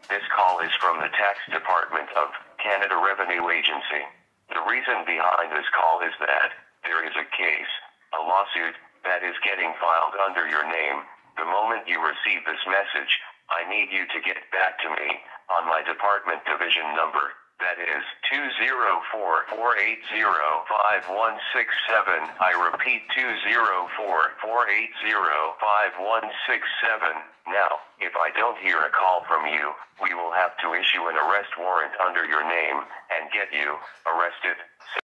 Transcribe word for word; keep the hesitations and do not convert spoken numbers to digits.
This call is from the Tax Department of Canada Revenue Agency. The reason behind this call is that there is a case, a lawsuit, that is getting filed under your name. The moment you receive this message, I need you to get back to me on my department division number. That is two zero four, four eight zero, five one six seven. I repeat two zero four, four eight zero, five one six seven. Now, if I don't hear a call from you, we will have to issue an arrest warrant under your name and get you arrested.